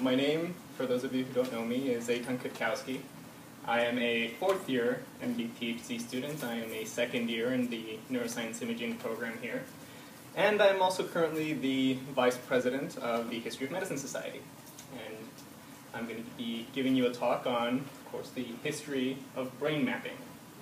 my name, for those of you who don't know me, is Eitan Kutkowski. I am a fourth year MD PhD student. I am a second year in the neuroscience imaging program here. And I'm also currently the vice president of the History of Medicine Society. And I'm going to be giving you a talk on, of course, the history of brain mapping.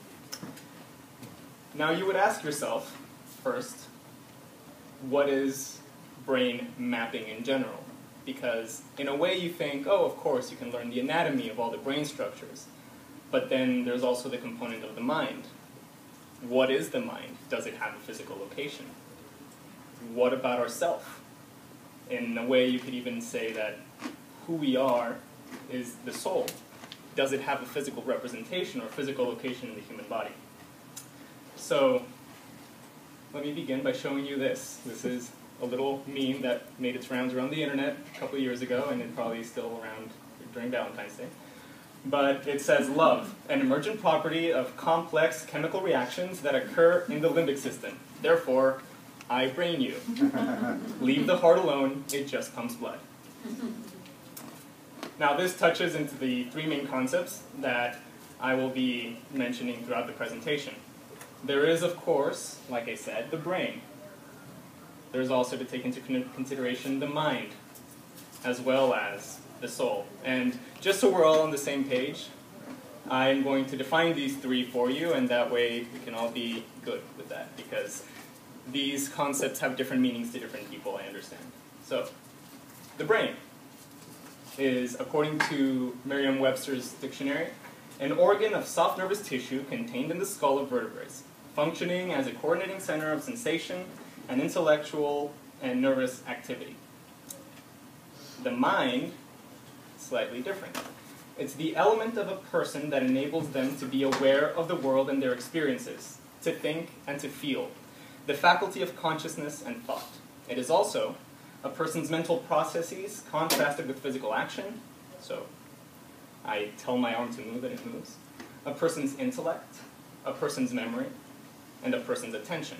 Now you would ask yourself, first, what is brain mapping in general? Because in a way you think, oh, of course, you can learn the anatomy of all the brain structures. But then there's also the component of the mind. What is the mind? Does it have a physical location? What about ourself? In a way you could even say that who we are is the soul. Does it have a physical representation or physical location in the human body? So let me begin by showing you this. This is a little meme that made its rounds around the internet a couple of years ago, and it's probably still around during Valentine's Day. But it says, love, an emergent property of complex chemical reactions that occur in the limbic system. Therefore, I brain you. Leave the heart alone, it just pumps blood. Now this touches into the three main concepts that I will be mentioning throughout the presentation. There is, of course, like I said, the brain. There's also to take into consideration the mind, as well as the soul. And just so we're all on the same page, I'm going to define these three for you, and that way we can all be good with that, because these concepts have different meanings to different people, I understand. So, the brain is, according to Merriam-Webster's dictionary, an organ of soft nervous tissue contained in the skull of vertebrates, functioning as a coordinating center of sensation and intellectual and nervous activity. The mind, slightly different. It's the element of a person that enables them to be aware of the world and their experiences, to think and to feel, the faculty of consciousness and thought. It is also a person's mental processes contrasted with physical action, so I tell my arm to move and it moves, a person's intellect, a person's memory, and a person's attention.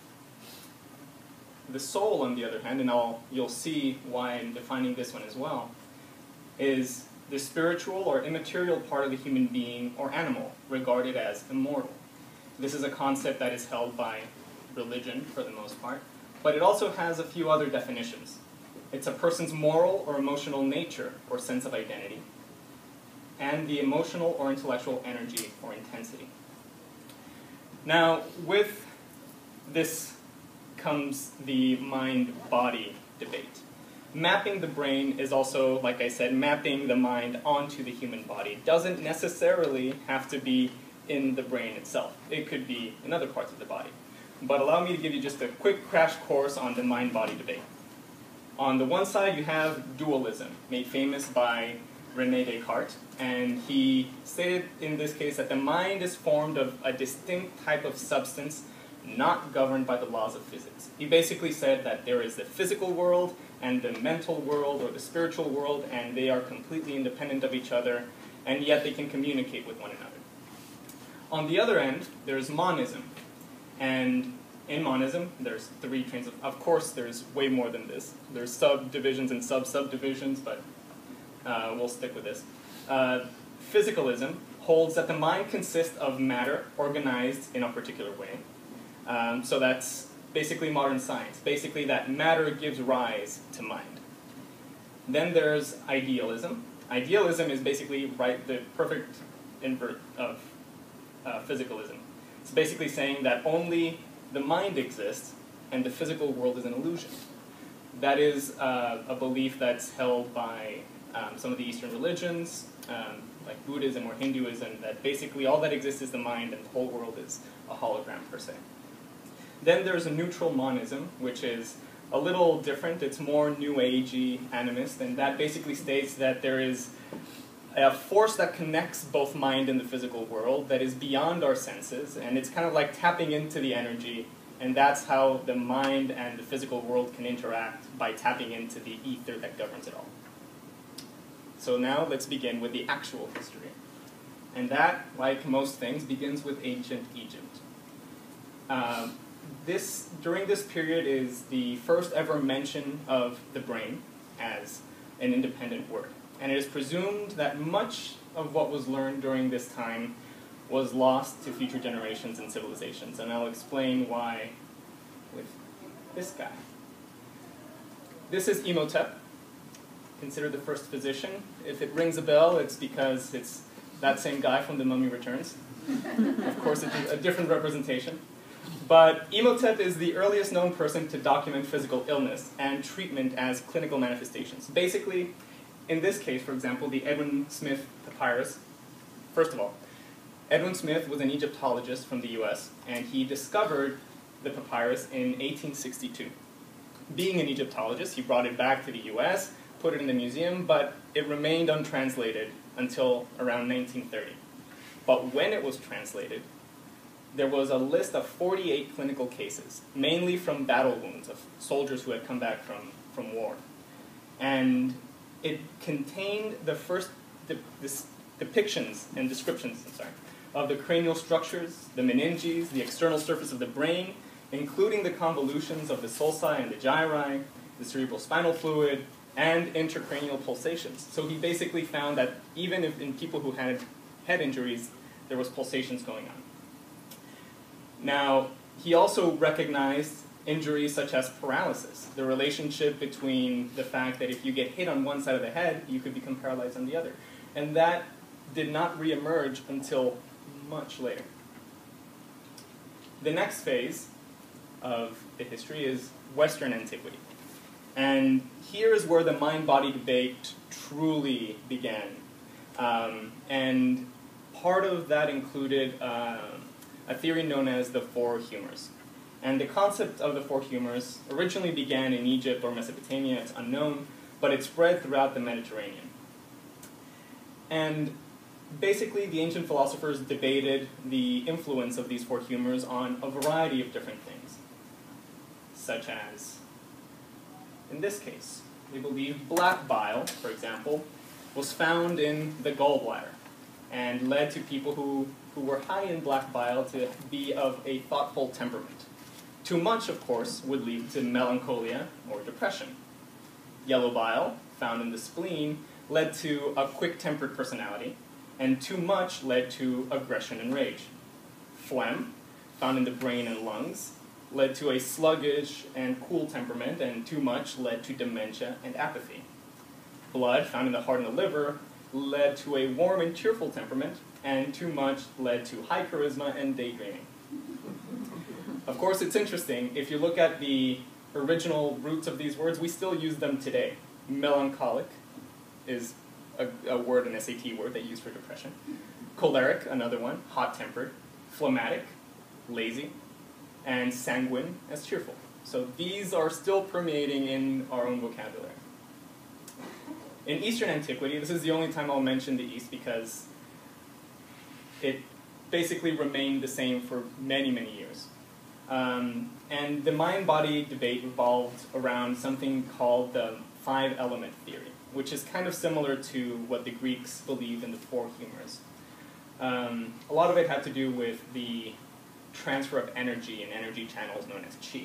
The soul, on the other hand, and you'll see why I'm defining this one as well, is the spiritual or immaterial part of the human being or animal, regarded as immortal. This is a concept that is held by religion, for the most part, but it also has a few other definitions. It's a person's moral or emotional nature or sense of identity, and the emotional or intellectual energy or intensity. Now, with this comes the mind-body debate. Mapping the brain is also, like I said, mapping the mind onto the human body. It doesn't necessarily have to be in the brain itself. It could be in other parts of the body. But allow me to give you just a quick crash course on the mind-body debate. On the one side, you have dualism, made famous by René Descartes, and he stated in this case that the mind is formed of a distinct type of substance not governed by the laws of physics. He basically said that there is the physical world and the mental world or the spiritual world, and they are completely independent of each other, and yet they can communicate with one another. On the other end, there's monism. And in monism, there's three trains of course, there's way more than this. There's subdivisions and sub-subdivisions, but we'll stick with this. Physicalism holds that the mind consists of matter organized in a particular way. So that's basically modern science. Basically, that matter gives rise to mind. Then there's idealism. Idealism is basically the perfect invert of physicalism. It's basically saying that only the mind exists and the physical world is an illusion. That is a belief that's held by some of the Eastern religions, like Buddhism or Hinduism, that basically all that exists is the mind and the whole world is a hologram per se. Then there's a neutral monism, which is a little different. It's more New Agey animist, and that basically states that there is a force that connects both mind and the physical world that is beyond our senses, and it's kind of like tapping into the energy, and that's how the mind and the physical world can interact, by tapping into the ether that governs it all. So now let's begin with the actual history. And that, like most things, begins with ancient Egypt. During this period is the first ever mention of the brain as an independent word. And it is presumed that much of what was learned during this time was lost to future generations and civilizations. And I'll explain why with this guy. This is Imhotep, considered the first physician. If it rings a bell, it's because it's that same guy from The Mummy Returns. Of course, it's a different representation. But Imhotep is the earliest known person to document physical illness and treatment as clinical manifestations. Basically, in this case, for example, the Edwin Smith papyrus, first of all, Edwin Smith was an Egyptologist from the US, and he discovered the papyrus in 1862. Being an Egyptologist, he brought it back to the US, put it in the museum, but it remained untranslated until around 1930. But when it was translated, there was a list of 48 clinical cases, mainly from battle wounds of soldiers who had come back from war. And it contained the first depictions and descriptions of the cranial structures, the meninges, the external surface of the brain, including the convolutions of the sulci and the gyri, the cerebral spinal fluid, and intracranial pulsations. So he basically found that even if in people who had head injuries, there was pulsations going on. Now, he also recognized injuries such as paralysis, the relationship between the fact that if you get hit on one side of the head, you could become paralyzed on the other. And that did not reemerge until much later. The next phase of the history is Western antiquity. And here is where the mind-body debate truly began. And part of that included a theory known as the four humors. And the concept of the four humors originally began in Egypt or Mesopotamia, it's unknown, but it spread throughout the Mediterranean. And basically, the ancient philosophers debated the influence of these four humors on a variety of different things, such as, in this case, we believe black bile, for example, was found in the gallbladder and led to people who were high in black bile to be of a thoughtful temperament. Too much, of course, would lead to melancholia or depression. Yellow bile, found in the spleen, led to a quick-tempered personality, and too much led to aggression and rage. Phlegm, found in the brain and lungs, led to a sluggish and cool temperament, and too much led to dementia and apathy. Blood, found in the heart and the liver, led to a warm and cheerful temperament, and too much led to high charisma and daydreaming. Of course, it's interesting, if you look at the original roots of these words, we still use them today. Melancholic is a word, an SAT word they use for depression. Choleric, another one, hot-tempered. Phlegmatic, lazy. And sanguine as cheerful. So these are still permeating in our own vocabulary. In Eastern antiquity, this is the only time I'll mention the East because it basically remained the same for many, many years. And the mind-body debate revolved around something called the five-element theory, which is kind of similar to what the Greeks believed in the four humors. A lot of it had to do with the transfer of energy and energy channels known as qi.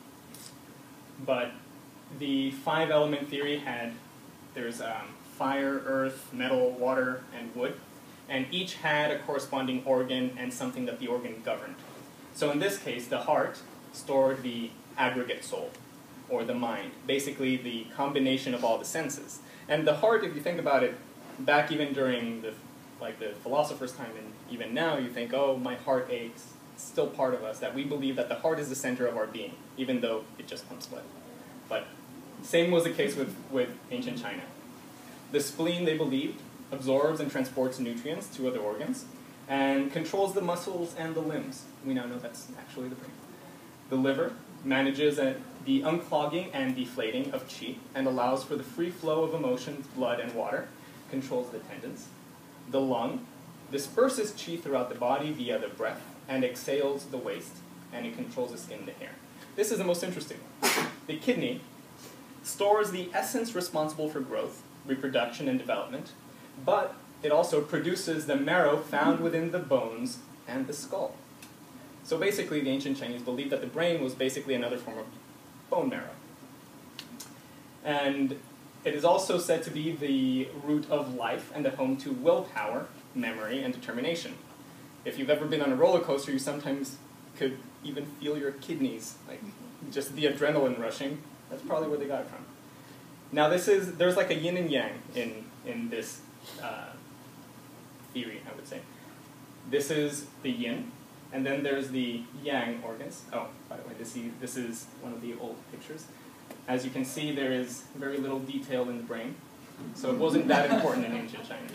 But the five-element theory there's fire, earth, metal, water, and wood, and each had a corresponding organ and something that the organ governed. So in this case, the heart stored the aggregate soul, or the mind, basically the combination of all the senses. And the heart, if you think about it, back even during the philosopher's time, and even now, you think, oh, my heart aches. It's still part of us, that we believe that the heart is the center of our being, even though it just pumps blood. But same was the case with ancient China. The spleen, they believed, absorbs and transports nutrients to other organs, and controls the muscles and the limbs. We now know that's actually the brain. The liver manages the unclogging and deflating of qi, and allows for the free flow of emotions, blood, and water, controls the tendons. The lung disperses qi throughout the body via the breath, and exhales the waste, and it controls the skin and the hair. This is the most interesting one. The kidney stores the essence responsible for growth, reproduction, and development, but it also produces the marrow found within the bones and the skull. So basically, the ancient Chinese believed that the brain was basically another form of bone marrow. And It is also said to be the root of life and the home to willpower, memory, and determination. If you've ever been on a roller coaster, you sometimes could even feel your kidneys, like just the adrenaline rushing. That's probably where they got it from. Now there's like a yin and yang in this theory, I would say. This is the yin, and then there's the yang organs. Oh, by the way, this is one of the old pictures. As you can see, there is very little detail in the brain, so it wasn't that important in ancient China.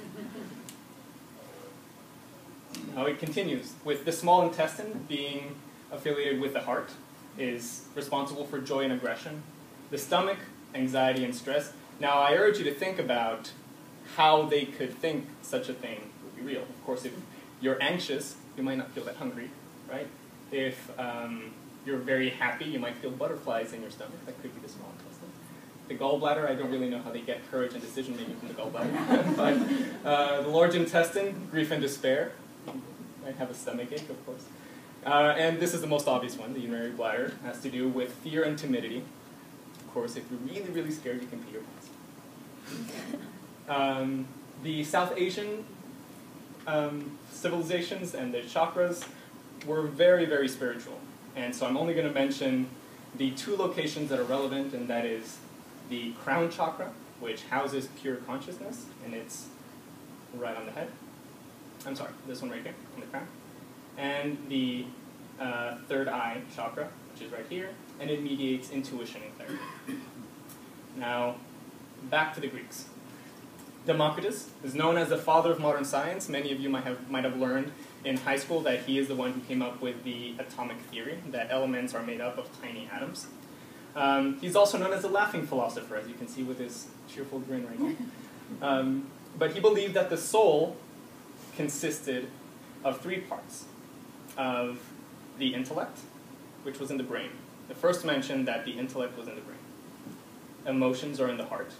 Now it continues, with the small intestine being affiliated with the heart, is responsible for joy and aggression. The stomach, anxiety and stress. Now I urge you to think about how they could think such a thing would be real. Of course, if you're anxious, you might not feel that hungry, right? If you're very happy, you might feel butterflies in your stomach. That could be the small intestine. The gallbladder, I don't really know how they get courage and decision-making from the gallbladder. But the large intestine, grief and despair. Might have a stomach ache, of course. And this is the most obvious one, the urinary bladder, has to do with fear and timidity. Of course, if you're really, really scared, you can pee your pants. The South Asian civilizations and the chakras were very, very spiritual. And so I'm only going to mention the two locations that are relevant, and that is the crown chakra, which houses pure consciousness, and it's right on the head. I'm sorry, this one right here, on the crown. And the third eye chakra, which is right here, and it mediates intuition and clarity. Now, back to the Greeks. Democritus is known as the father of modern science. Many of you might have learned in high school that he is the one who came up with the atomic theory, that elements are made up of tiny atoms. He's also known as the laughing philosopher, as you can see with his cheerful grin right here. But he believed that the soul consisted of three parts: of the intellect, which was in the brain. The first mentioned that the intellect was in the brain. Emotions are in the heart.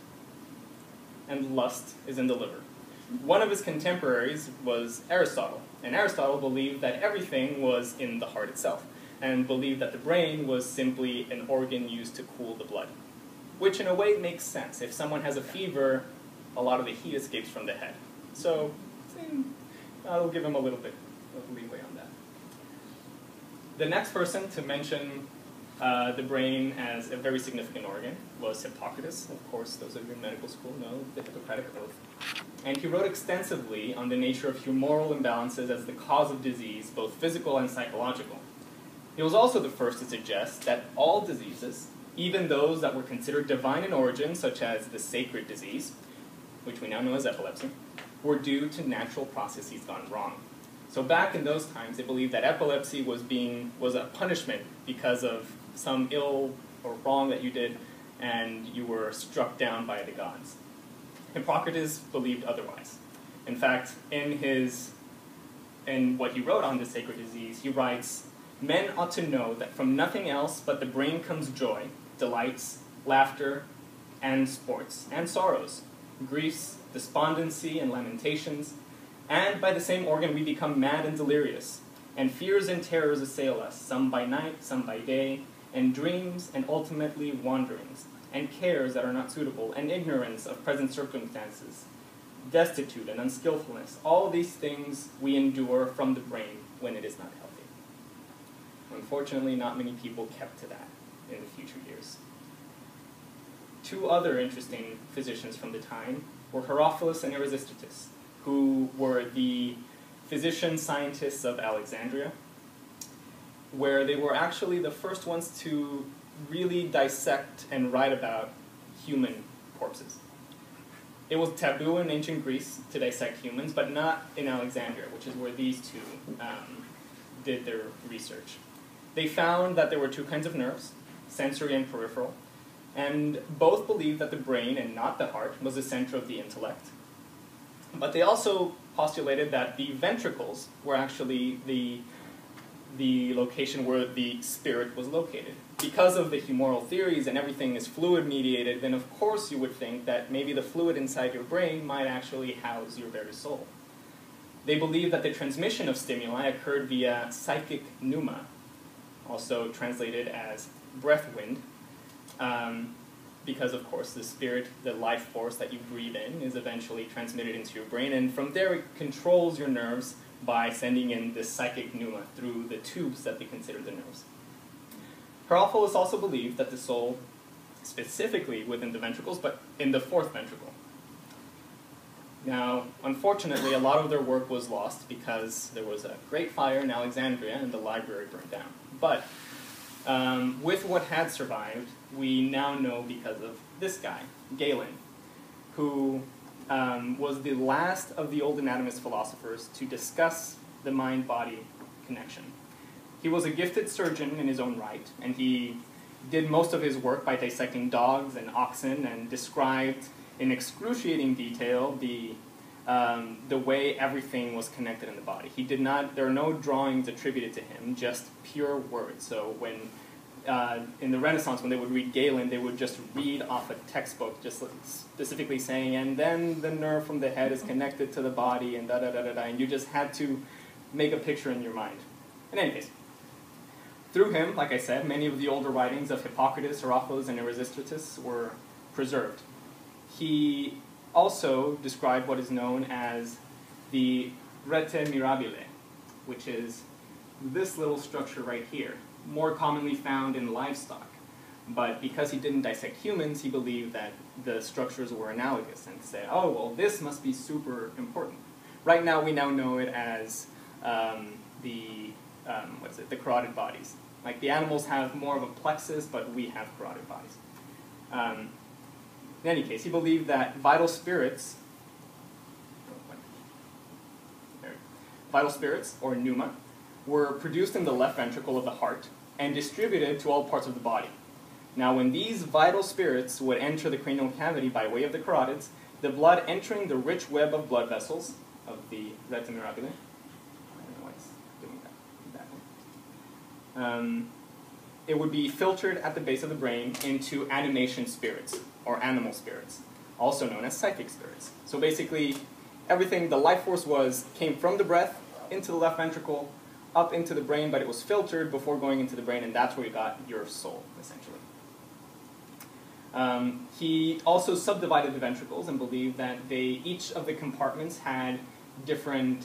And lust is in the liver. One of his contemporaries was Aristotle, and Aristotle believed that everything was in the heart itself, and believed that the brain was simply an organ used to cool the blood, which in a way makes sense. If someone has a fever, a lot of the heat escapes from the head. So I'll give him a little bit of leeway on that. The next person to mention the brain as a very significant organ was Hippocrates. Of course, those of you in medical school know the Hippocratic Oath. And he wrote extensively on the nature of humoral imbalances as the cause of disease, both physical and psychological. He was also the first to suggest that all diseases, even those that were considered divine in origin, such as the sacred disease, which we now know as epilepsy, were due to natural processes gone wrong. So back in those times, they believed that epilepsy was a punishment because of some ill or wrong that you did, and you were struck down by the gods. Hippocrates believed otherwise. In fact, in what he wrote on the sacred disease, he writes, "Men ought to know that from nothing else but the brain comes joy, delights, laughter, and sports, and sorrows, griefs, despondency, and lamentations, and by the same organ we become mad and delirious, and fears and terrors assail us, some by night, some by day, and dreams, and ultimately wanderings, and cares that are not suitable, and ignorance of present circumstances, destitute and unskillfulness. All these things we endure from the brain when it is not healthy." Unfortunately, not many people kept to that in the future years. Two other interesting physicians from the time were Herophilus and Erasistratus, who were the physician-scientists of Alexandria, where they were actually the first ones to really dissect and write about human corpses. It was taboo in ancient Greece to dissect humans, but not in Alexandria, which is where these two did their research. They found that there were two kinds of nerves, sensory and peripheral, and both believed that the brain, and not the heart, was the center of the intellect. But they also postulated that the ventricles were actually the location where the spirit was located. Because of the humoral theories and everything is fluid-mediated, then of course you would think that maybe the fluid inside your brain might actually house your very soul. They believed that the transmission of stimuli occurred via psychic pneuma, also translated as breath wind, because, of course, the spirit, the life force that you breathe in is eventually transmitted into your brain, and from there it controls your nerves by sending in this psychic pneuma through the tubes that they consider the nerves. Herophilus also believed that the soul, specifically within the ventricles, but in the fourth ventricle. Now, unfortunately, a lot of their work was lost because there was a great fire in Alexandria and the library burned down. But with what had survived, we now know because of this guy, Galen, who was the last of the old anatomist philosophers to discuss the mind-body connection. He was a gifted surgeon in his own right, and he did most of his work by dissecting dogs and oxen and described in excruciating detail the way everything was connected in the body. He did not, there are no drawings attributed to him, just pure words. So when, in the Renaissance, when they would read Galen, they would just read off a textbook, just specifically saying, and then the nerve from the head is connected to the body, and da-da-da-da-da, and you just had to make a picture in your mind. In any case, through him, like I said, many of the older writings of Hippocrates, Herophilus, and Erasistratus were preserved. He also described what is known as the rete mirabile, which is this little structure right here, more commonly found in livestock. But because he didn't dissect humans, he believed that the structures were analogous and said, oh, well, this must be super important. Right now, we now know it as the carotid bodies. Like the animals have more of a plexus, but we have carotid bodies. In any case, he believed that vital spirits, or pneuma, were produced in the left ventricle of the heart and distributed to all parts of the body. Now, when these vital spirits would enter the cranial cavity by way of the carotids, the blood entering the rich web of blood vessels of the rete mirabile, it would be filtered at the base of the brain into animation spirits, or animal spirits, also known as psychic spirits. So basically, everything, the life force came from the breath into the left ventricle, up into the brain, but it was filtered before going into the brain, and that's where you got your soul, essentially. He also subdivided the ventricles and believed that each of the compartments had different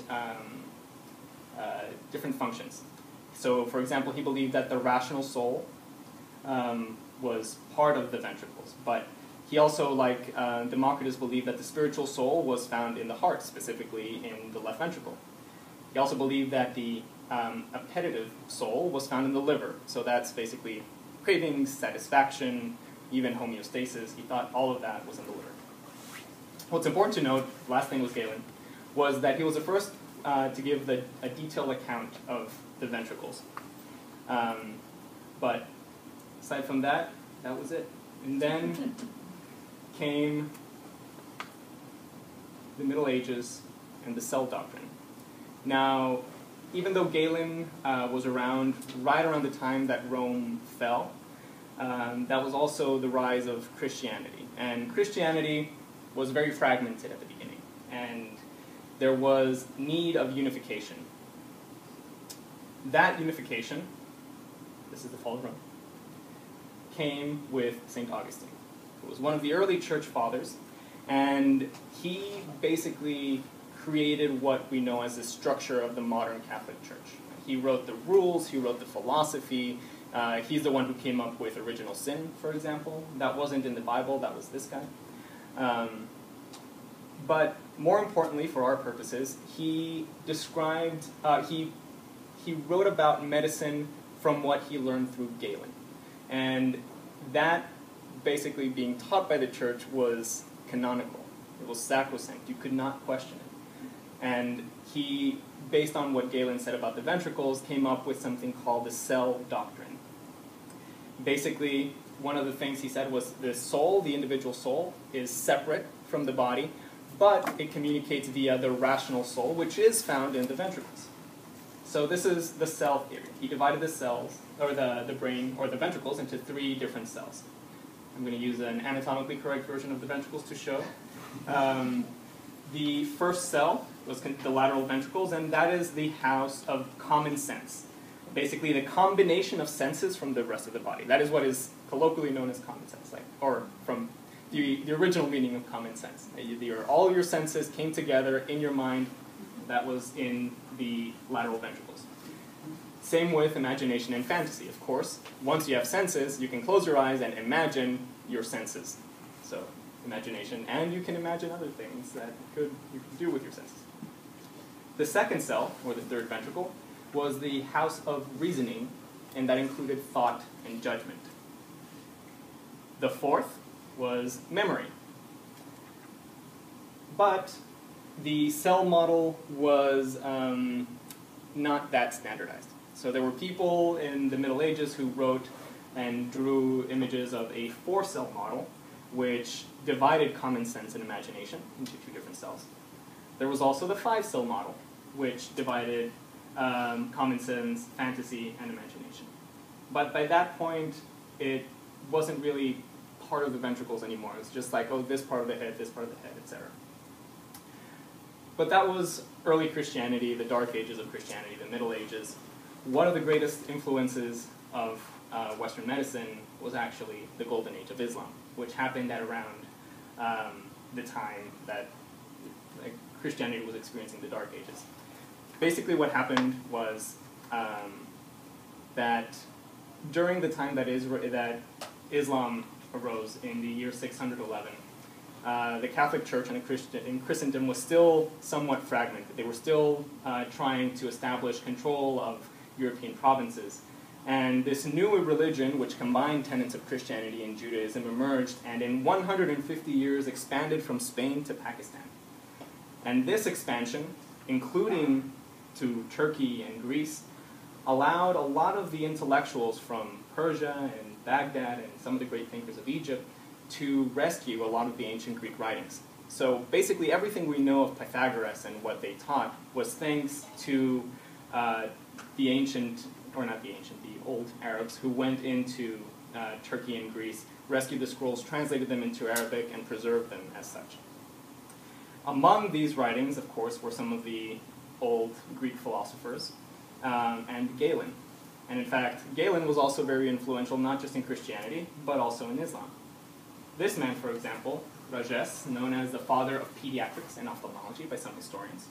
functions. So, for example, he believed that the rational soul was part of the ventricles, but he also, like Democritus, believed that the spiritual soul was found in the heart, specifically in the left ventricle. He also believed that the appetitive soul was found in the liver, so that's basically cravings, satisfaction, even homeostasis. He thought all of that was in the liver. What's important to note, last thing was Galen, was that he was the first to give a detailed account of the ventricles. But aside from that, that was it. And then came the Middle Ages and the cell doctrine. Now, even though Galen was around right around the time that Rome fell, that was also the rise of Christianity. And Christianity was very fragmented at the beginning, and there was need of unification. That unification, this is the fall of Rome, came with St. Augustine, who was one of the early church fathers, and he basically created what we know as the structure of the modern Catholic Church. He wrote the rules, he wrote the philosophy, he's the one who came up with original sin, for example. That wasn't in the Bible, that was this guy. But more importantly, for our purposes, he described, he wrote about medicine from what he learned through Galen. And that basically being taught by the church was canonical. It was sacrosanct. You could not question it. And he, based on what Galen said about the ventricles, came up with something called the cell doctrine. Basically, one of the things he said was the soul, the individual soul, is separate from the body, but it communicates via the rational soul, which is found in the ventricles. So this is the cell theory. He divided the cells, or the brain, or the ventricles, into 3 different cells. I'm going to use an anatomically correct version of the ventricles to show. The first cell was the lateral ventricles, and that is the house of common sense. basically the combination of senses from the rest of the body. That is what is colloquially known as common sense, or from the original meaning of common sense. All your senses came together in your mind. That was in the lateral ventricles. Same with imagination and fantasy, of course. Once you have senses, you can close your eyes and imagine your senses. So, imagination, and you can imagine other things that you can do with your senses. The second cell, or the third ventricle, was the house of reasoning, and that included thought and judgment. The fourth was memory. But the cell model was not that standardized. So there were people in the Middle Ages who wrote and drew images of a 4-cell model, which divided common sense and imagination into 2 different cells. There was also the 5-cell model, which divided common sense, fantasy, and imagination. But by that point, it wasn't really part of the ventricles anymore. It was just like, oh, this part of the head, etc. But that was early Christianity, the Dark Ages of Christianity, the Middle Ages. One of the greatest influences of Western medicine was actually the Golden Age of Islam, which happened at around the time that Christianity was experiencing the Dark Ages. Basically what happened was that during the time that Islam arose in the year 611, the Catholic Church in Christendom was still somewhat fragmented. They were still trying to establish control of European provinces. And this new religion, which combined tenets of Christianity and Judaism, emerged and in 150 years expanded from Spain to Pakistan. And this expansion, including to Turkey and Greece, allowed a lot of the intellectuals from Persia and Baghdad and some of the great thinkers of Egypt to rescue a lot of the ancient Greek writings. So basically everything we know of Pythagoras and what they taught was thanks to the old Arabs who went into Turkey and Greece, rescued the scrolls, translated them into Arabic, and preserved them as such. Among these writings, of course, were some of the old Greek philosophers, and Galen. And in fact, Galen was also very influential, not just in Christianity, but also in Islam. This man, for example, Rajes, known as the father of pediatrics and ophthalmology by some historians,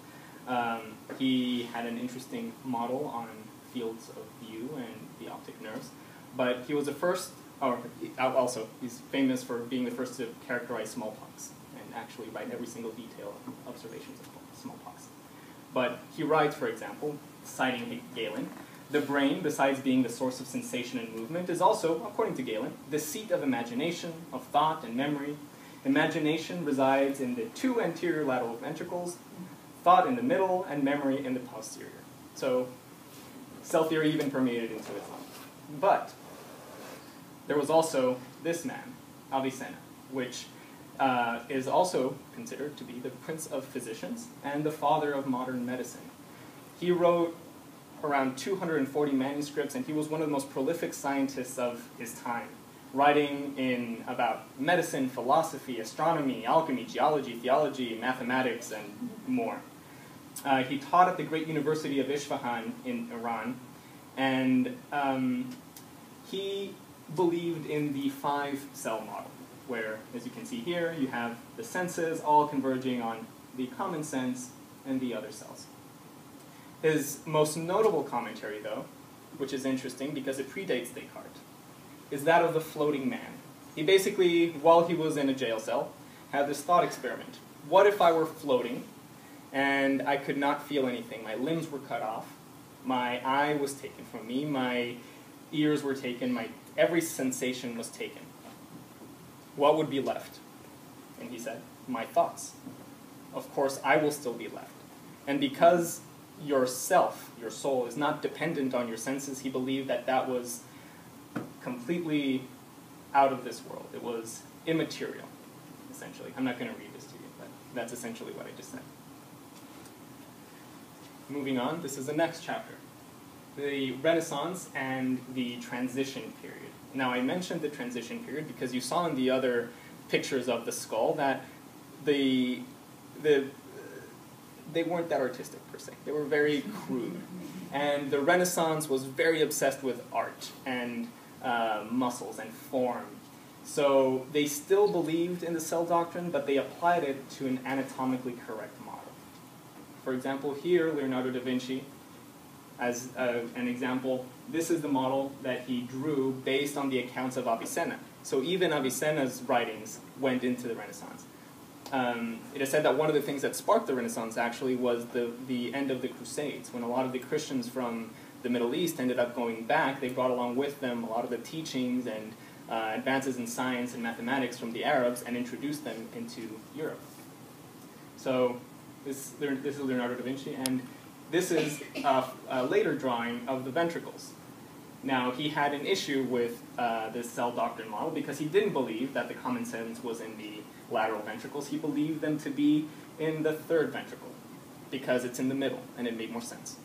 he had an interesting model on fields of view and the optic nerves, but he was the first, also, he's famous for being the first to characterize smallpox and actually write every single detail of observations of smallpox. But he writes, for example, citing Galen, the brain, besides being the source of sensation and movement, is also, according to Galen, the seat of imagination, of thought and memory. Imagination resides in the 2 anterior lateral ventricles, thought in the middle, and memory in the posterior. So, cell theory even permeated into Islam. But there was also this man, Avicenna, which is also considered to be the prince of physicians and the father of modern medicine. He wrote around 240 manuscripts, and he was one of the most prolific scientists of his time, writing in about medicine, philosophy, astronomy, alchemy, geology, theology, mathematics, and more. He taught at the great university of Isfahan in Iran, and he believed in the 5-cell model, where, as you can see here, you have the senses all converging on the common sense and the other cells. His most notable commentary, though, which is interesting because it predates Descartes, is that of the floating man. He basically, while he was in a jail cell, had this thought experiment. What if I were floating and I could not feel anything? My limbs were cut off, my eye was taken from me, my ears were taken, every sensation was taken. What would be left? And he said, my thoughts. Of course, I will still be left. And because yourself, your soul, is not dependent on your senses, he believed that that was completely out of this world. It was immaterial, essentially. I'm not going to read this to you, but that's essentially what I just said. Moving on, this is the next chapter. The Renaissance and the transition period. Now, I mentioned the transition period because you saw in the other pictures of the skull that the they weren't that artistic per se. They were very crude. And the Renaissance was very obsessed with art and muscles and form. So they still believed in the cell doctrine, but they applied it to an anatomically correct model. For example, here, Leonardo da Vinci, as an example, this is the model that he drew based on the accounts of Avicenna. So even Avicenna's writings went into the Renaissance. It is said that one of the things that sparked the Renaissance actually was the end of the Crusades. When a lot of the Christians from the Middle East ended up going back, they brought along with them a lot of the teachings and advances in science and mathematics from the Arabs and introduced them into Europe. So this is Leonardo da Vinci, and this is a later drawing of the ventricles. Now, he had an issue with this cell doctrine model because he didn't believe that the common sense was in the lateral ventricles. He believed them to be in the third ventricle because it's in the middle, and it made more sense.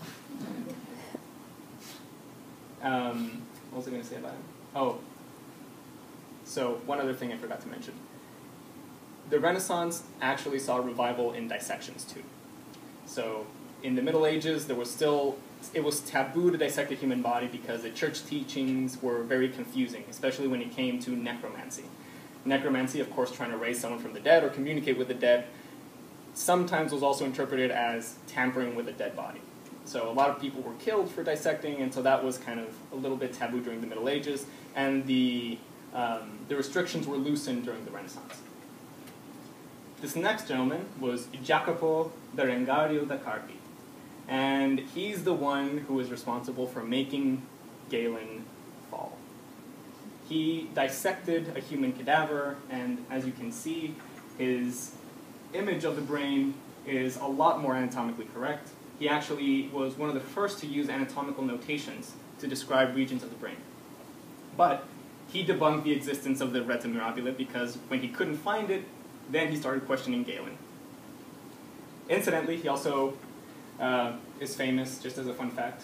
What was I going to say about him? Oh, so one other thing I forgot to mention. The Renaissance actually saw a revival in dissections too. So in the Middle Ages, it was taboo to dissect the human body because the church teachings were very confusing, especially when it came to necromancy. Necromancy, of course, trying to raise someone from the dead or communicate with the dead, sometimes was also interpreted as tampering with a dead body. So a lot of people were killed for dissecting, and so that was kind of a little bit taboo during the Middle Ages, and the restrictions were loosened during the Renaissance. This next gentleman was Jacopo Berengario da Carpi, and he's the one who is responsible for making Galen fall. He dissected a human cadaver, and as you can see, his image of the brain is a lot more anatomically correct. He actually was one of the first to use anatomical notations to describe regions of the brain. But he debunked the existence of the rete mirabile because when he couldn't find it, then he started questioning Galen. Incidentally, he also is famous, just as a fun fact,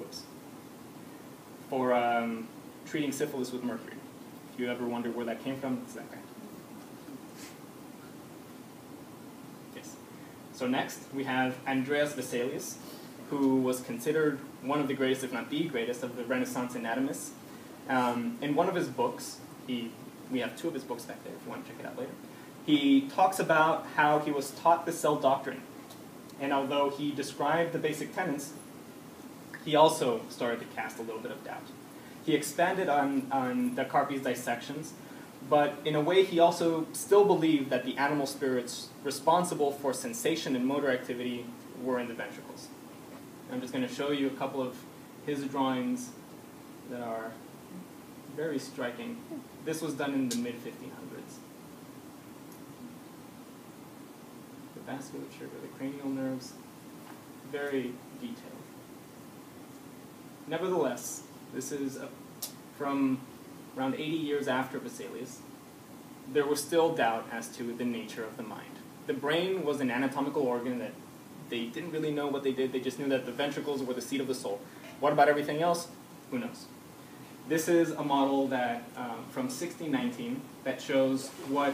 for treating syphilis with mercury. If you ever wonder where that came from, it's that guy. Yes. So next, we have Andreas Vesalius, who was considered one of the greatest, if not the greatest, of the Renaissance anatomists. In one of his books, we have two of his books back there if you want to check it out later, he talks about how he was taught the cell doctrine. And although he described the basic tenets, he also started to cast a little bit of doubt. He expanded on da Carpi's dissections, but in a way he also still believed that the animal spirits responsible for sensation and motor activity were in the ventricles. I'm just going to show you a couple of his drawings that are very striking. This was done in the mid-1500s. The vasculature, the cranial nerves, very detailed. Nevertheless, this is from around 80 years after Vesalius. There was still doubt as to the nature of the mind. The brain was an anatomical organ that they didn't really know what they did. They just knew that the ventricles were the seat of the soul. What about everything else? Who knows? This is a model that from 1619 that shows what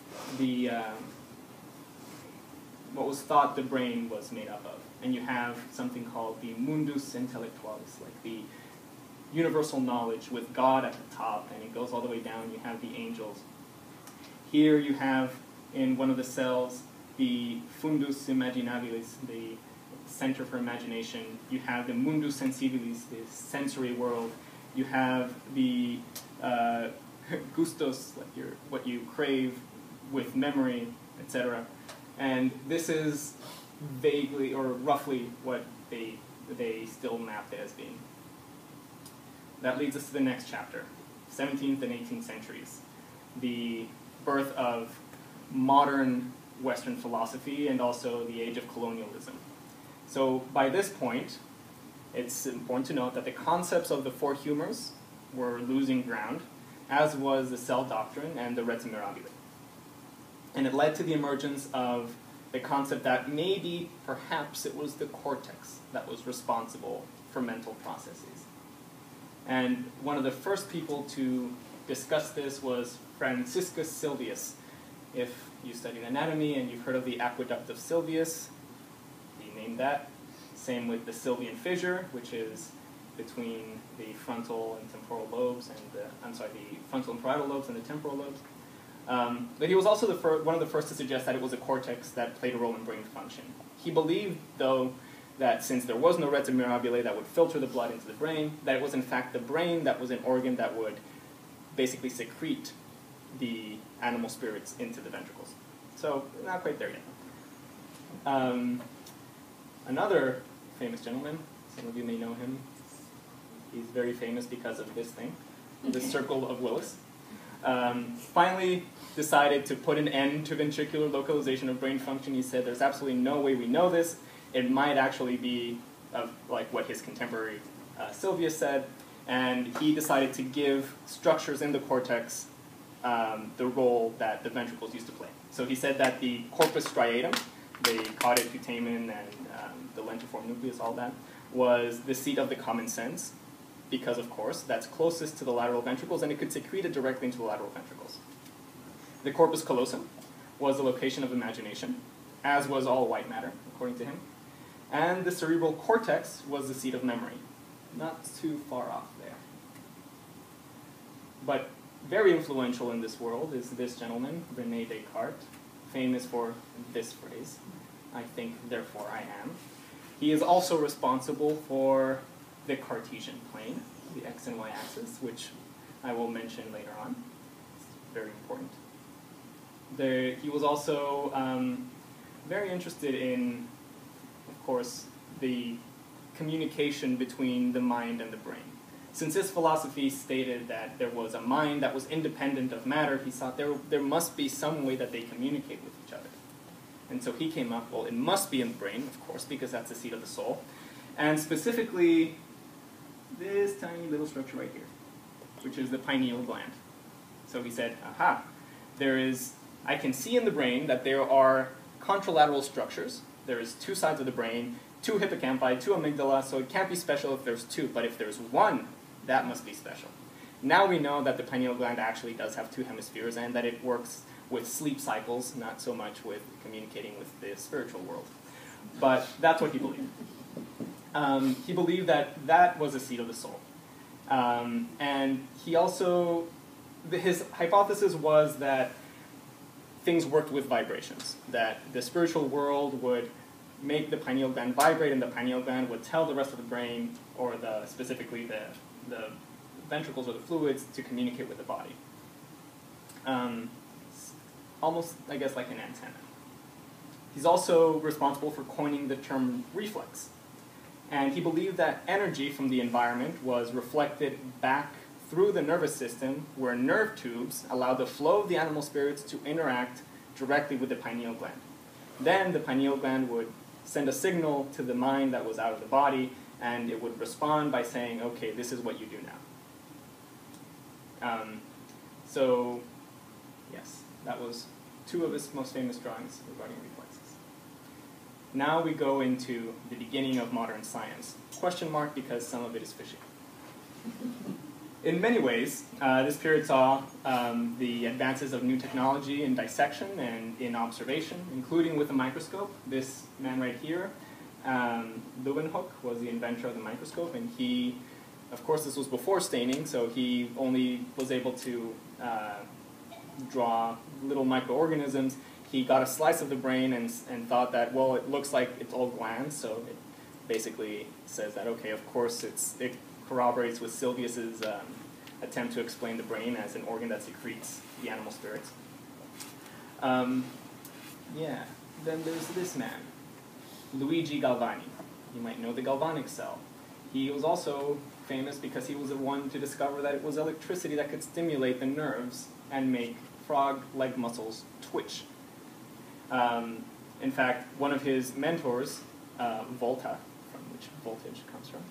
was thought the brain was made up of. And you have something called the mundus intellectualis, like the universal knowledge with God at the top, and it goes all the way down. You have the angels. Here you have, in one of the cells, the fundus imaginabilis, the center for imagination. You have the mundus sensibilis, the sensory world. You have the gustos, like what you crave with memory, etc. And this is vaguely or roughly what they still mapped it as being. That leads us to the next chapter, 17th and 18th centuries, the birth of modern Western philosophy and also the age of colonialism. So by this point, it's important to note that the concepts of the four humors were losing ground, as was the cell doctrine and the rete mirabile. And it led to the emergence of the concept that maybe, perhaps, it was the cortex that was responsible for mental processes. And one of the first people to discuss this was Franciscus Sylvius. If you studied anatomy and you've heard of the aqueduct of Sylvius, named that. Same with the Sylvian fissure, which is between the frontal and temporal lobes, and the frontal and parietal lobes and the temporal lobes. But he was also one of the first to suggest that it was a cortex that played a role in brain function. He believed, though, that since there was no rete mirabile that would filter the blood into the brain, that it was in fact the brain that was an organ that would basically secrete the animal spirits into the ventricles. So, not quite there yet. Another famous gentleman, some of you may know him. He's very famous because of this thing, the circle of Willis. Finally decided to put an end to ventricular localization of brain function. He said, there's absolutely no way we know this. It might actually be like what his contemporary Sylvius said, and he decided to give structures in the cortex the role that the ventricles used to play. So he said that the corpus striatum, the caudate putamen and the lentiform nucleus, all that, was the seat of the common sense, because, of course, that's closest to the lateral ventricles, and it could secrete it directly into the lateral ventricles. The corpus callosum was the location of imagination, as was all white matter, according to him. And the cerebral cortex was the seat of memory. Not too far off there. But very influential in this world is this gentleman, René Descartes, famous for this phrase, I think, therefore I am. He is also responsible for the Cartesian plane, the x and y axis, which I will mention later on. It's very important. He was also very interested in, of course, the communication between the mind and the brain. Since his philosophy stated that there was a mind that was independent of matter, he thought there must be some way that they communicate with each other. And so he came up, well, it must be in the brain, of course, because that's the seat of the soul. And specifically, this tiny little structure right here, which is the pineal gland. So he said, aha, I can see in the brain that there are contralateral structures. There's two sides of the brain, two hippocampi, two amygdala, so it can't be special if there's two, but if there's one, that must be special. Now we know that the pineal gland actually does have two hemispheres and that it works with sleep cycles, not so much with communicating with the spiritual world. But that's what he believed. He believed that that was the seat of the soul. And he also, his hypothesis was that things worked with vibrations, that the spiritual world would make the pineal gland vibrate, and the pineal gland would tell the rest of the brain, or specifically the ventricles or the fluids, to communicate with the body. Almost, I guess, like an antenna. He's also responsible for coining the term reflex. And he believed that energy from the environment was reflected back through the nervous system, where nerve tubes allow the flow of the animal spirits to interact directly with the pineal gland. Then the pineal gland would send a signal to the mind that was out of the body, and it would respond by saying, okay, this is what you do now. So, yes, that was two of his most famous drawings regarding reflexes. Now we go into the beginning of modern science. Question mark, because some of it is fishy. In many ways, this period saw the advances of new technology in dissection and in observation, including with a microscope. This man right here, Leeuwenhoek, was the inventor of the microscope, and he, of course, this was before staining, so he only was able to draw little microorganisms. He got a slice of the brain and thought that, well, it looks like it's all glands, so it basically says that, okay, of course, it corroborates with Sylvius's attempt to explain the brain as an organ that secretes the animal spirits. Yeah, then there's this man, Luigi Galvani. You might know the galvanic cell. He was also famous because he was the one to discover that it was electricity that could stimulate the nerves and make frog leg muscles twitch. In fact, one of his mentors, Volta, from which voltage comes from,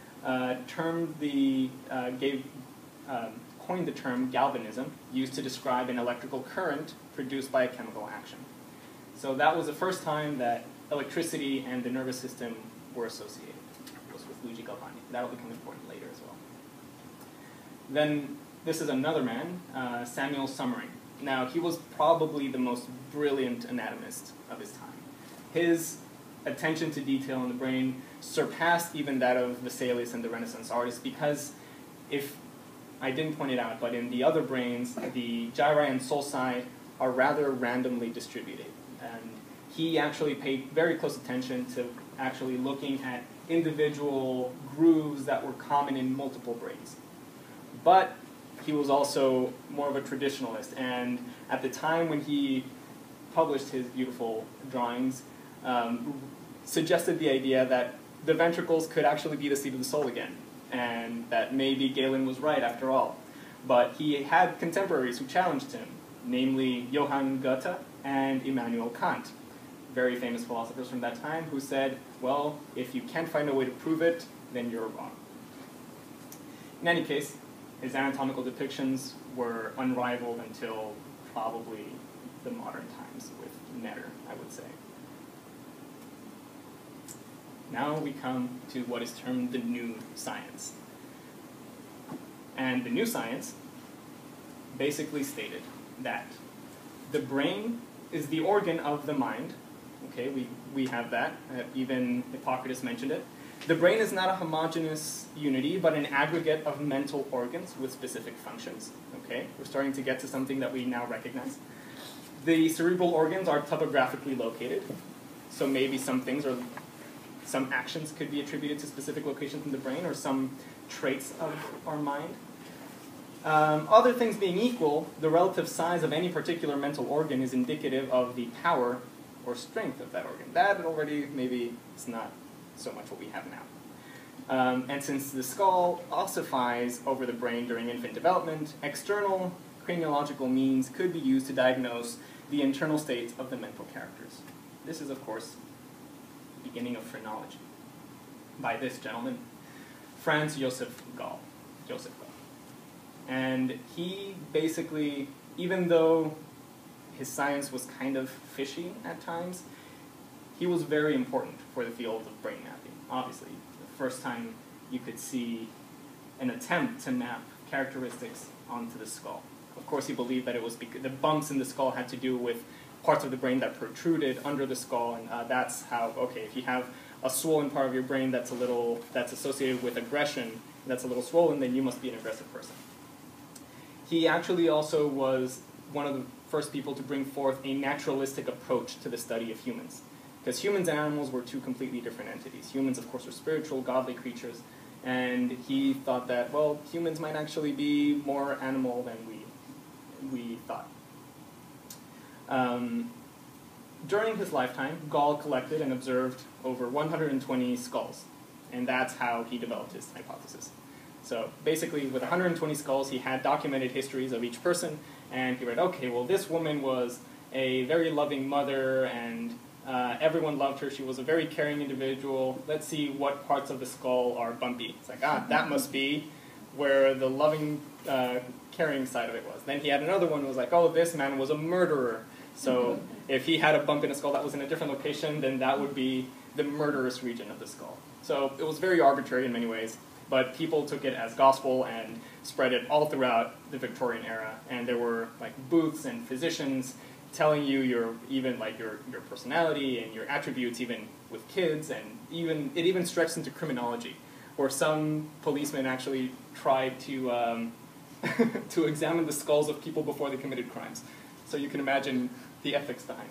coined the term galvanism, used to describe an electrical current produced by a chemical action. So that was the first time that electricity and the nervous system were associated. It was with Luigi Galvani. That will become important later as well. Then this is another man, Samuel Summering. Now, he was probably the most brilliant anatomist of his time. His attention to detail in the brain surpassed even that of Vesalius and the Renaissance artists, because if I didn't point it out, but in the other brains, the gyri and sulci are rather randomly distributed. And he actually paid very close attention to actually looking at individual grooves that were common in multiple brains. But he was also more of a traditionalist, and at the time when he published his beautiful drawings, suggested the idea that the ventricles could actually be the seat of the soul again, and that maybe Galen was right after all. But he had contemporaries who challenged him, namely Johann Goethe and Immanuel Kant, very famous philosophers from that time, who said, well, if you can't find a way to prove it, then you're wrong. In any case, his anatomical depictions were unrivaled until probably the modern times with Netter, I would say. Now we come to what is termed the new science. And the new science basically stated that the brain is the organ of the mind. Okay, we have that. Even Hippocrates mentioned it. The brain is not a homogeneous unity, but an aggregate of mental organs with specific functions. Okay, we're starting to get to something that we now recognize. The cerebral organs are topographically located, so maybe some things or some actions could be attributed to specific locations in the brain, or some traits of our mind. Other things being equal, the relative size of any particular mental organ is indicative of the power or strength of that organ. That already maybe is not so much what we have now. And since the skull ossifies over the brain during infant development, external craniological means could be used to diagnose the internal states of the mental characters. This is, of course, the beginning of phrenology by this gentleman, Franz Joseph Gall. And he basically, even though his science was kind of fishy at times, he was very important for the field of brain mapping. Obviously, the first time you could see an attempt to map characteristics onto the skull. Of course, he believed that it was because the bumps in the skull had to do with parts of the brain that protruded under the skull, and that's how, okay, if you have a swollen part of your brain that's associated with aggression, that's a little swollen, then you must be an aggressive person. He actually also was one of the first people to bring forth a naturalistic approach to the study of humans. Because humans and animals were two completely different entities. Humans, of course, are spiritual, godly creatures, and he thought that, well, humans might actually be more animal than we thought. During his lifetime, Gall collected and observed over 120 skulls, and that's how he developed his hypothesis. So basically, with 120 skulls, he had documented histories of each person, and he read, okay, well, this woman was a very loving mother, and everyone loved her. She was a very caring individual. Let's see what parts of the skull are bumpy. It's like, that must be where the loving, caring side of it was. Then he had another one who was like, oh, this man was a murderer. So if he had a bump in a skull that was in a different location, then that would be the murderous region of the skull. So it was very arbitrary in many ways, but people took it as gospel and spread it all throughout the Victorian era. And there were like booths and physicians telling you your personality and your attributes, even with kids, and it even stretched into criminology, where some policemen actually tried to to examine the skulls of people before they committed crimes. So you can imagine the ethics behind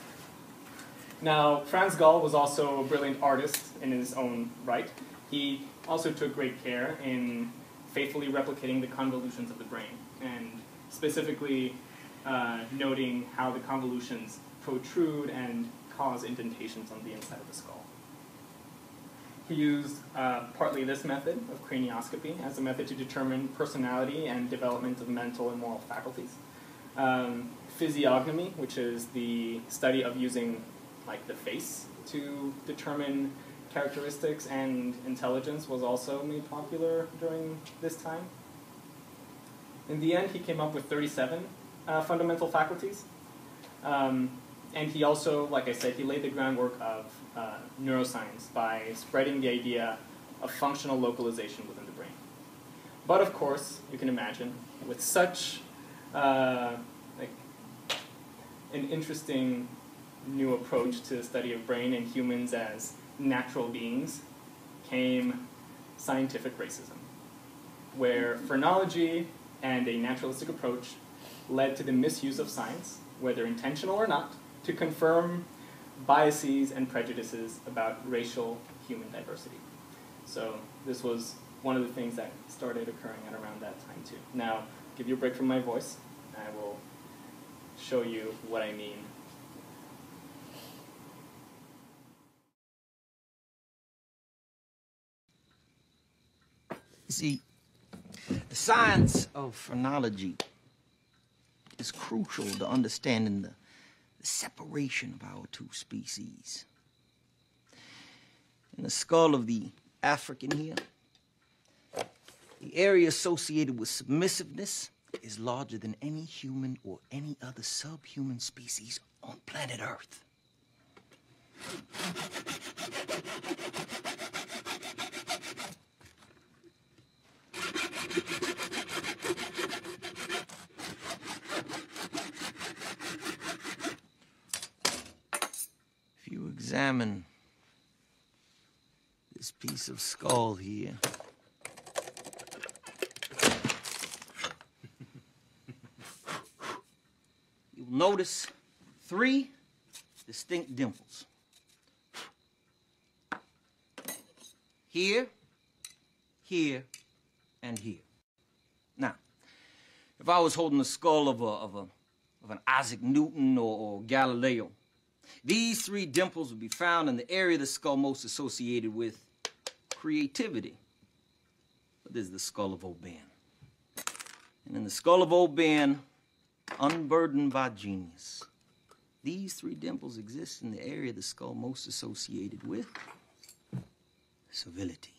that. Now, Franz Gall was also a brilliant artist in his own right. He also took great care in faithfully replicating the convolutions of the brain, and specifically noting how the convolutions protrude and cause indentations on the inside of the skull. He used partly this method of cranioscopy as a method to determine personality and development of mental and moral faculties. Physiognomy, which is the study of using like the face to determine characteristics and intelligence, was also made popular during this time. In the end, he came up with 37 fundamental faculties. And he also, like I said, he laid the groundwork of neuroscience by spreading the idea of functional localization within the brain. But of course, you can imagine, with such an interesting new approach to the study of brain and humans as natural beings came scientific racism, where phrenology and a naturalistic approach led to the misuse of science, whether intentional or not, to confirm biases and prejudices about racial human diversity. So this was one of the things that started occurring at around that time too. Now, give you a break from my voice, and I will show you what I mean. You see, the science of phrenology is crucial to understanding the separation of our two species. In the skull of the African here, the area associated with submissiveness is larger than any human or any other subhuman species on planet Earth. If you examine this piece of skull here, you'll notice 3 distinct dimples. Here, here, and here. Now, if I was holding the skull of an Isaac Newton or Galileo, these 3 dimples would be found in the area of the skull most associated with creativity. But this is the skull of old Ben. And in the skull of old Ben, unburdened by genius, these 3 dimples exist in the area of the skull most associated with civility.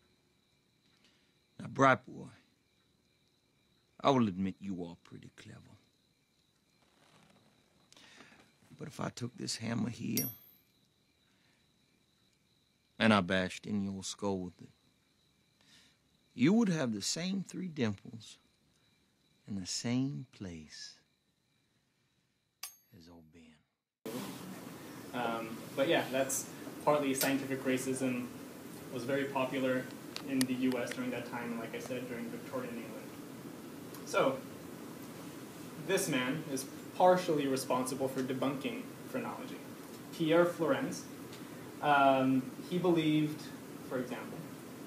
Now, bright boy, I will admit you are pretty clever. But if I took this hammer here and I bashed in your skull with it, you would have the same 3 dimples in the same place as old Ben. But yeah, that's partly scientific racism was very popular in the US during that time, and like I said, during Victorian England. So, this man is partially responsible for debunking phrenology. Pierre Florenz, he believed, for example,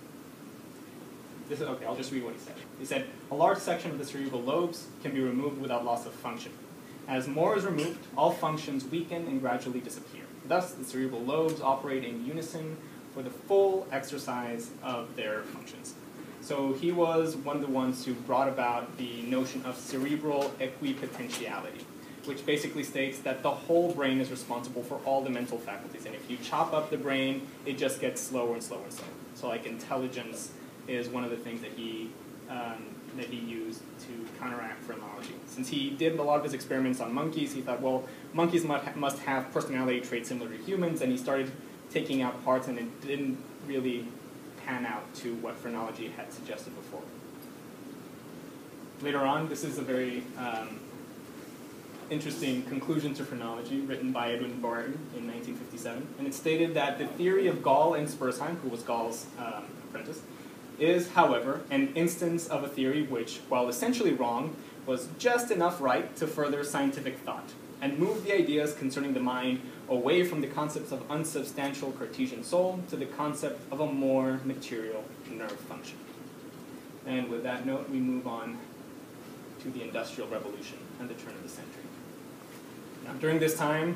okay, I'll just read what he said. He said, a large section of the cerebral lobes can be removed without loss of function. As more is removed, all functions weaken and gradually disappear. Thus, the cerebral lobes operate in unison for the full exercise of their functions. So he was one of the ones who brought about the notion of cerebral equipotentiality, which basically states that the whole brain is responsible for all the mental faculties. And if you chop up the brain, it just gets slower and slower and slower. So like intelligence is one of the things that he used to counteract phrenology. Since he did a lot of his experiments on monkeys, he thought, well, monkeys must have personality traits similar to humans, and he started taking out parts, and it didn't really pan out to what phrenology had suggested before. Later on, this is a very interesting conclusion to phrenology written by Edwin Barton in 1957, and it stated that the theory of Gall and Spurzheim, who was Gall's apprentice, is, however, an instance of a theory which, while essentially wrong, was just enough right to further scientific thought, and move the ideas concerning the mind away from the concepts of unsubstantial Cartesian soul to the concept of a more material nerve function. And with that note, we move on to the Industrial Revolution and the turn of the century. Now, during this time,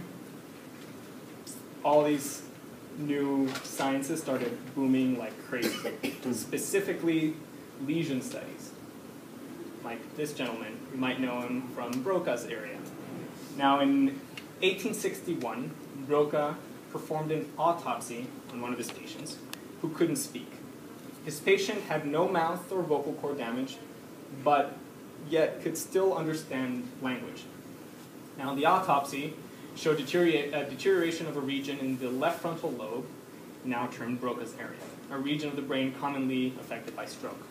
all these new sciences started booming like crazy, specifically lesion studies. Like this gentleman, you might know him from Broca's area. Now, in 1861, Broca performed an autopsy on one of his patients who couldn't speak. His patient had no mouth or vocal cord damage, but yet could still understand language. Now, the autopsy showed deterioration of a region in the left frontal lobe, now termed Broca's area, a region of the brain commonly affected by stroke.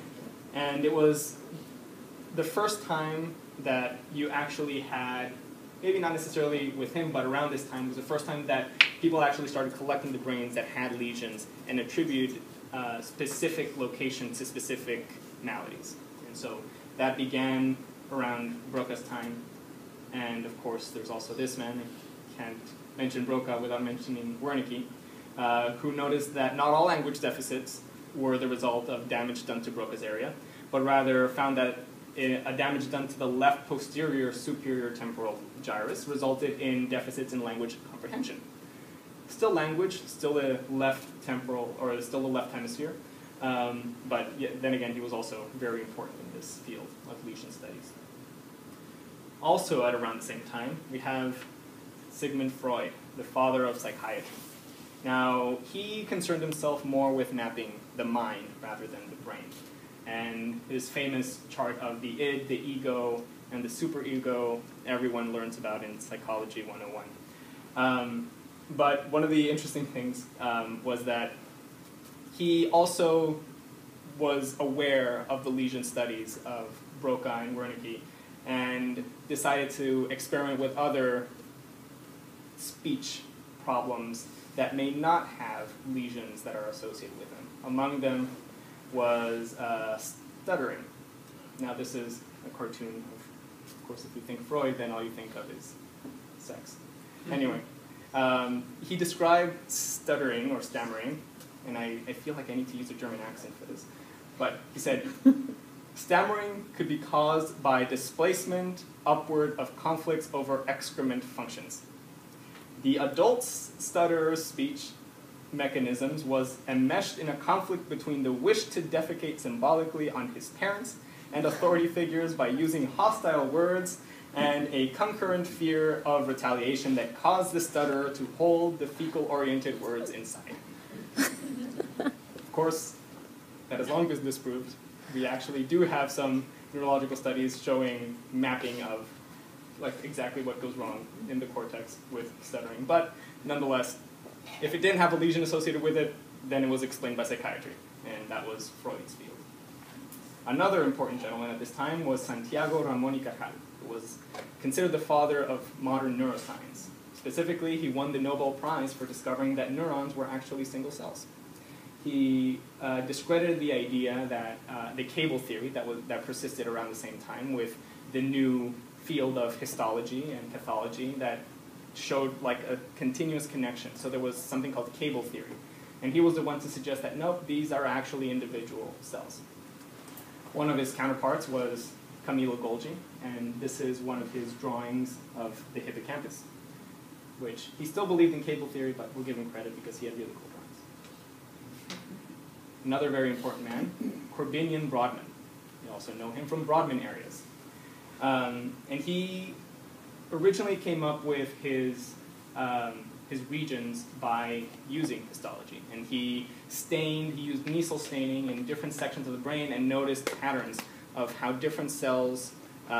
And it was the first time that you actually had maybe not necessarily with him, but around this time was the first time that people actually started collecting the brains that had lesions and attributed specific location to specific maladies. And so that began around Broca's time. And of course, there's also this man, I can't mention Broca without mentioning Wernicke, who noticed that not all language deficits were the result of damage done to Broca's area, but rather found that a damage done to the left posterior superior temporal gyrus resulted in deficits in language comprehension. Still language, still the left temporal, or still the left hemisphere, but then again, he was also very important in this field of lesion studies. Also at around the same time, we have Sigmund Freud, the father of psychiatry. Now, he concerned himself more with mapping the mind rather than the brain. And his famous chart of the id, the ego, and the superego, everyone learns about in Psychology 101. But one of the interesting things was that he also was aware of the lesion studies of Broca and Wernicke and decided to experiment with other speech problems that may not have lesions that are associated with them. Among them was stuttering. Now this is a cartoon of course, if you think Freud, then all you think of is sex. Anyway, he described stuttering or stammering, and I feel like I need to use a German accent for this, but he said, stammering could be caused by displacement upward of conflicts over excrement functions. The adult's stutterer's speech mechanisms was enmeshed in a conflict between the wish to defecate symbolically on his parents and authority figures by using hostile words and a concurrent fear of retaliation that caused the stutterer to hold the fecal-oriented words inside. Of course, that is long been disproved. We actually do have some neurological studies showing mapping of like exactly what goes wrong in the cortex with stuttering. But nonetheless, if it didn't have a lesion associated with it, then it was explained by psychiatry, and that was Freud's field. Another important gentleman at this time was Santiago Ramón y Cajal, who was considered the father of modern neuroscience. Specifically, he won the Nobel Prize for discovering that neurons were actually single cells. He discredited the idea that the cable theory that persisted around the same time with the new field of histology and pathology that showed like a continuous connection. So there was something called cable theory. And he was the one to suggest that, nope, these are actually individual cells. One of his counterparts was Camillo Golgi, and this is one of his drawings of the hippocampus, which he still believed in cable theory, but we'll give him credit because he had really cool drawings. Another very important man, Corbinian Brodmann. You also know him from Brodmann areas. And he originally came up with his regions by using histology. And he used Niesel staining in different sections of the brain and noticed patterns of how different cells,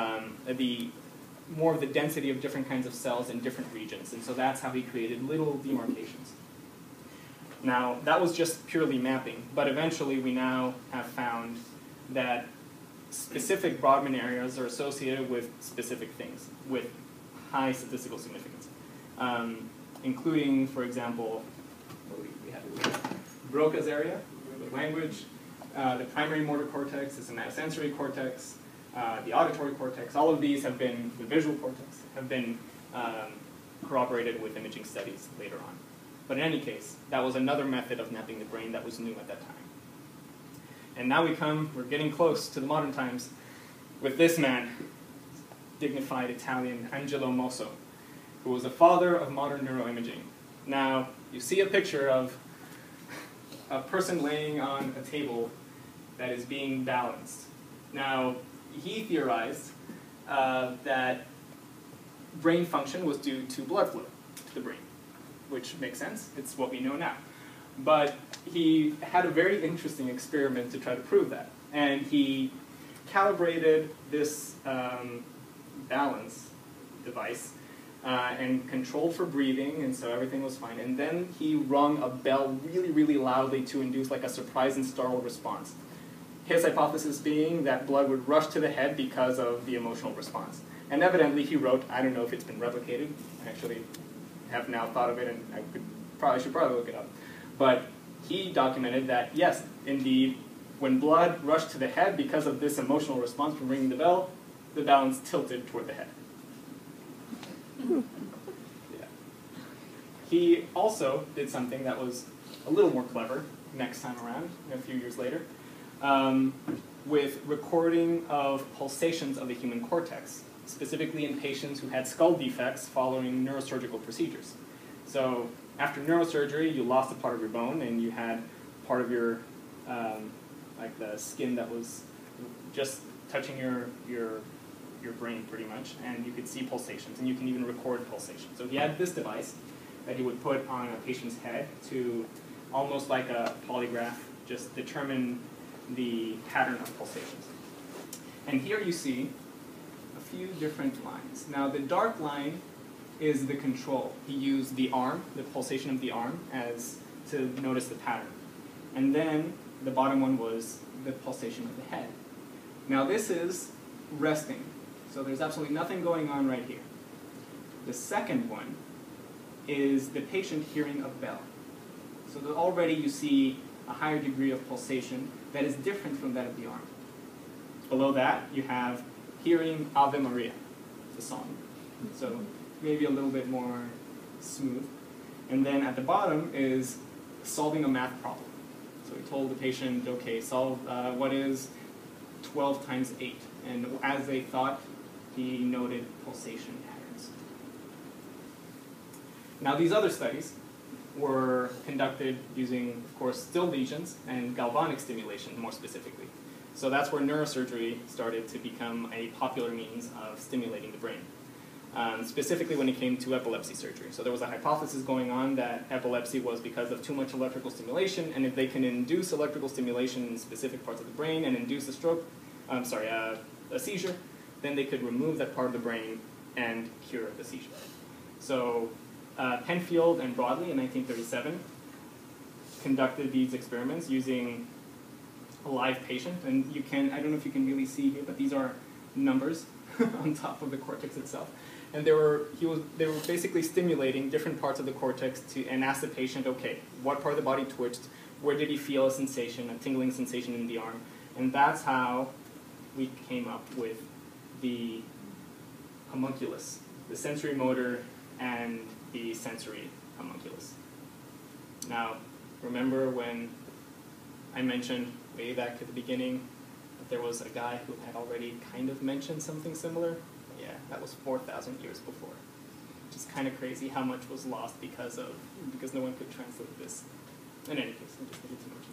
more of the density of different kinds of cells in different regions. And so that's how he created little demarcations. Now, that was just purely mapping, but eventually we now have found that specific Brodmann areas are associated with specific things, with high statistical significance, including, for example, we have Broca's area, with language, the primary motor cortex, the somatosensory cortex, the auditory cortex. All of these have been, the visual cortex, have been corroborated with imaging studies later on. But in any case, that was another method of mapping the brain that was new at that time. And now we're getting close to the modern times with this man, dignified Italian Angelo Mosso, who was the father of modern neuroimaging. Now, you see a picture of a person laying on a table that is being balanced. Now, he theorized that brain function was due to blood flow to the brain, which makes sense. It's what we know now. But he had a very interesting experiment to try to prove that. And he calibrated this balance device and controlled for breathing, and so everything was fine. And then he rung a bell really, really loudly to induce like a surprise and startle response. His hypothesis being that blood would rush to the head because of the emotional response. And evidently he wrote, I don't know if it's been replicated, I actually have now thought of it and I should probably look it up. But he documented that, yes, indeed, when blood rushed to the head because of this emotional response from ringing the bell, the balance tilted toward the head. Yeah. He also did something that was a little more clever next time around, a few years later, with recording of pulsations of the human cortex, specifically in patients who had skull defects following neurosurgical procedures. So after neurosurgery, you lost a part of your bone and you had part of your, like the skin that was just touching your brain pretty much, and you could see pulsations, and you can even record pulsations. So he had this device that he would put on a patient's head to, almost like a polygraph, just determine the pattern of pulsations. And here you see a few different lines. Now the dark line is the control. He used the arm, the pulsation of the arm, as to notice the pattern. And then the bottom one was the pulsation of the head. Now this is resting, so there's absolutely nothing going on right here. The second one is the patient hearing a bell. So that already you see a higher degree of pulsation that is different from that of the arm. Below that, you have hearing Ave Maria, the song. So maybe a little bit more smooth. And then at the bottom is solving a math problem. So he told the patient, okay, solve what is 12 times 8. And as they thought, he noted pulsation patterns. Now these other studies were conducted using, of course, still lesions and galvanic stimulation more specifically. So that's where neurosurgery started to become a popular means of stimulating the brain, specifically when it came to epilepsy surgery. So there was a hypothesis going on that epilepsy was because of too much electrical stimulation, and if they can induce electrical stimulation in specific parts of the brain and induce a stroke, a seizure, then they could remove that part of the brain and cure the seizure. So Penfield and Broadley in 1937 conducted these experiments using a live patient, and you can, I don't know if you can really see here, but these are numbers on top of the cortex itself. And they were basically stimulating different parts of the cortex and asked the patient, okay, what part of the body twitched, where did he feel a sensation, a tingling sensation in the arm, and that's how we came up with the homunculus, the sensory motor and the sensory homunculus. Now, remember when I mentioned way back at the beginning that there was a guy who had already kind of mentioned something similar? Yeah, that was 4,000 years before. Which is kind of crazy how much was lost because no one could translate this. In any case, I just needed to mention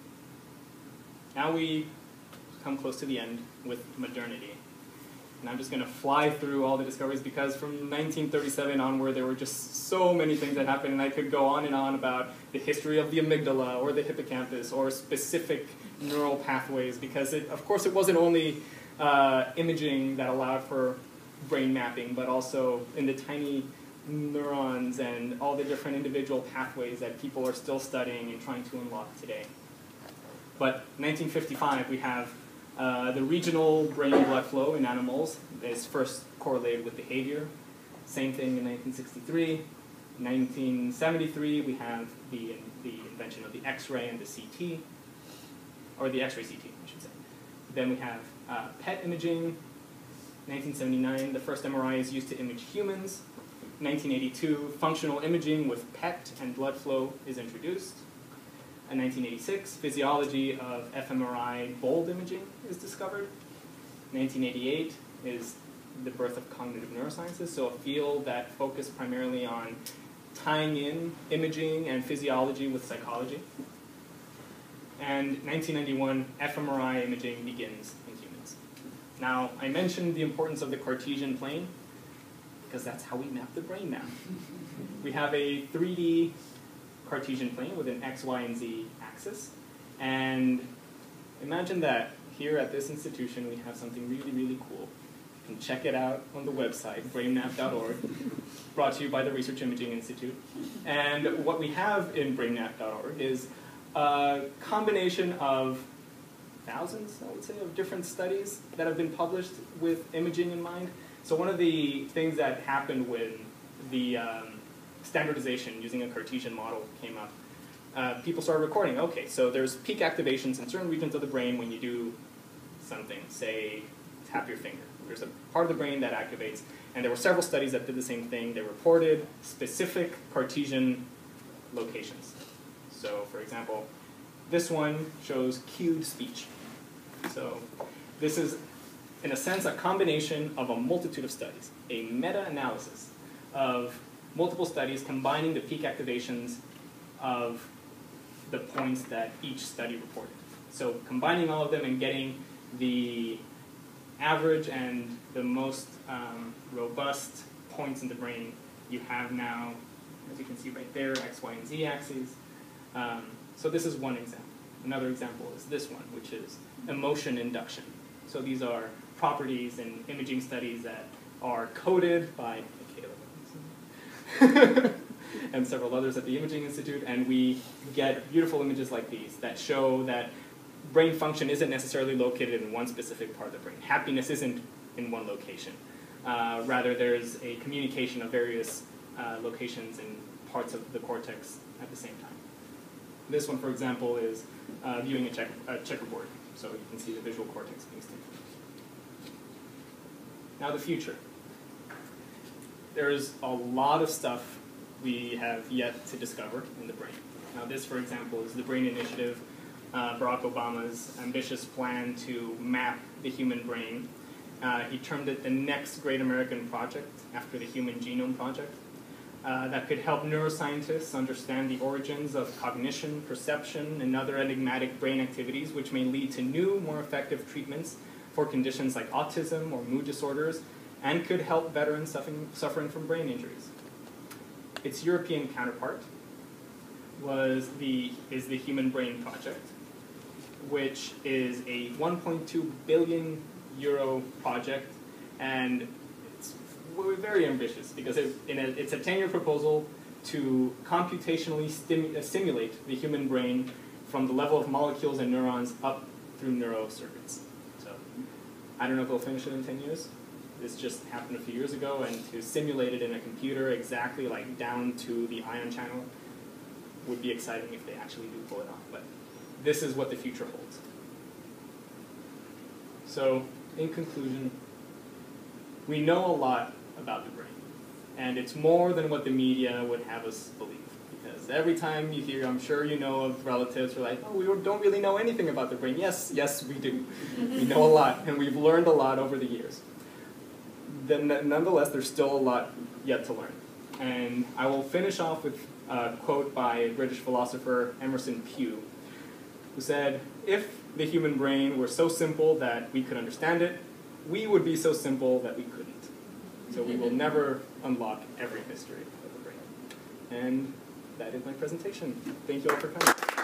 that. Now we come close to the end with modernity. And I'm just going to fly through all the discoveries because from 1937 onward there were just so many things that happened, and I could go on and on about the history of the amygdala or the hippocampus or specific neural pathways, because of course it wasn't only imaging that allowed for brain mapping, but also in the tiny neurons and all the different individual pathways that people are still studying and trying to unlock today. But 1955 we have the regional brain blood flow in animals is first correlated with behavior. Same thing in 1963. 1973, we have the invention of the X-ray and the CT, or the X-ray CT, I should say. Then we have PET imaging. 1979, the first MRI is used to image humans. 1982, functional imaging with PET and blood flow is introduced. In 1986, physiology of fMRI bold imaging is discovered. 1988 is the birth of cognitive neurosciences, so a field that focused primarily on tying in imaging and physiology with psychology. And 1991, fMRI imaging begins in humans. Now, I mentioned the importance of the Cartesian plane because that's how we map the brain now. We have a 3D Cartesian plane with an X, Y, and Z axis. And imagine that here at this institution we have something really, really cool. You can check it out on the website, brainmap.org, brought to you by the Research Imaging Institute. And what we have in brainmap.org is a combination of thousands, I would say, of different studies that have been published with imaging in mind. So one of the things that happened when the standardization using a Cartesian model came up, people started recording, okay, so there's peak activations in certain regions of the brain when you do something, say, tap your finger. There's a part of the brain that activates, and there were several studies that did the same thing. They reported specific Cartesian locations. So, for example, this one shows cued speech. So this is, in a sense, a combination of a multitude of studies, a meta-analysis of multiple studies combining the peak activations of the points that each study reported. So combining all of them and getting the average and the most robust points in the brain, you have now, as you can see right there, X, Y, and Z axes. So this is one example. Another example is this one, which is emotion induction. So these are properties in imaging studies that are coded by and several others at the Imaging Institute, and we get beautiful images like these that show that brain function isn't necessarily located in one specific part of the brain. Happiness isn't in one location. Rather, there's a communication of various locations in parts of the cortex at the same time. This one, for example, is viewing a checkerboard, so you can see the visual cortex being stimulated. Now the future. There's a lot of stuff we have yet to discover in the brain. Now this, for example, is the Brain Initiative, Barack Obama's ambitious plan to map the human brain. He termed it the next great American project after the Human Genome Project. That could help neuroscientists understand the origins of cognition, perception, and other enigmatic brain activities, which may lead to new, more effective treatments for conditions like autism or mood disorders, and could help veterans suffering from brain injuries. Its European counterpart is the Human Brain Project, which is a 1.2 billion euro project, and we're very ambitious because it's a 10-year proposal to computationally simulate the human brain from the level of molecules and neurons up through neurocircuits. So I don't know if they'll finish it in 10 years. This just happened a few years ago, and to simulate it in a computer exactly like down to the ion channel would be exciting if they actually do pull it off. But this is what the future holds. So in conclusion, we know a lot about the brain, and it's more than what the media would have us believe. Because every time you hear, I'm sure you know of relatives who are like, oh, we don't really know anything about the brain. Yes, we do. We know a lot, and we've learned a lot over the years. Then, nonetheless, there's still a lot yet to learn. And I will finish off with a quote by British philosopher Emerson Pugh, who said, if the human brain were so simple that we could understand it, we would be so simple that we couldn't. So we will never unlock every mystery of the brain. And that is my presentation. Thank you all for coming.